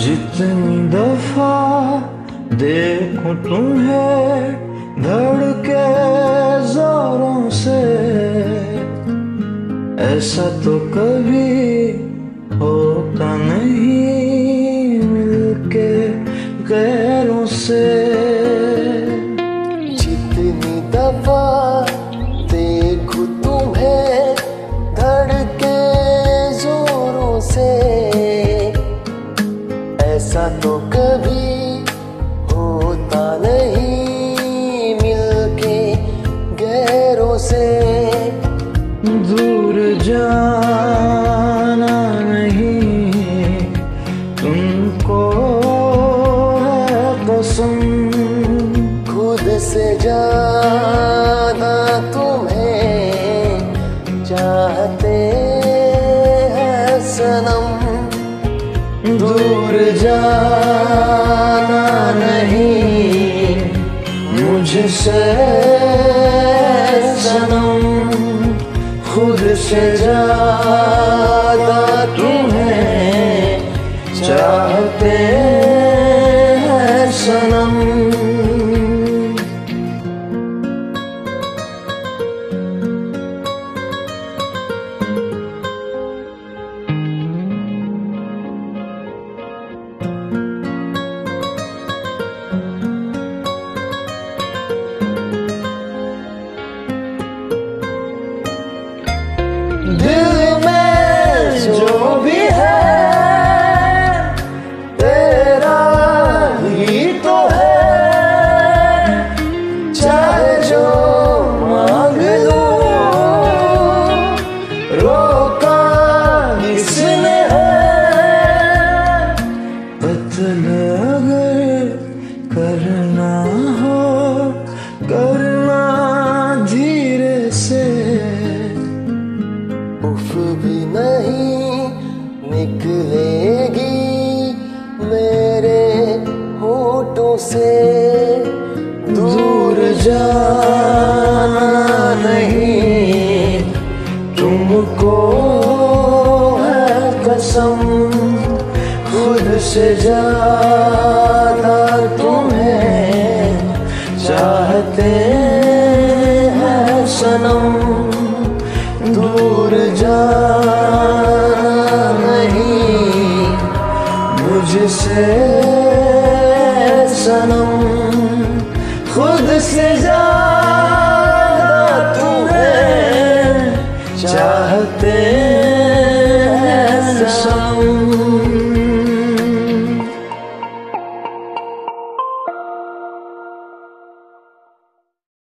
जितनी दफा देखूं तुम्हें धड़के जोरों से, ऐसा तो कभी होता नहीं मिलके गैरों से। जितनी दफा देखूं तुम्हें धड़के जोरों से, ऐसा तो कभी होता नहीं मिलके गैरों से। दूर जाना नहीं तुमको है कसम, खुद से ज्यादा तुम्हें चाहते हैं सनम। दूर जाना नहीं मुझसे सनम, खुद से ज्यादा तुम्हें चाहते हैं सनम। दिल में जो भी है तेरा ही तो है, चाहे जो मांग लो रोका किसने है। कत्ल अगर करना हो करना धीरे से, उफ भी नहीं निकलेगी मेरे होठों से। दूर जाना नहीं तुमको है कसम, खुद से ज्यादा तुम्हें चाहते हैं सनम। दूर जाना नहीं मुझसे सनम, खुद से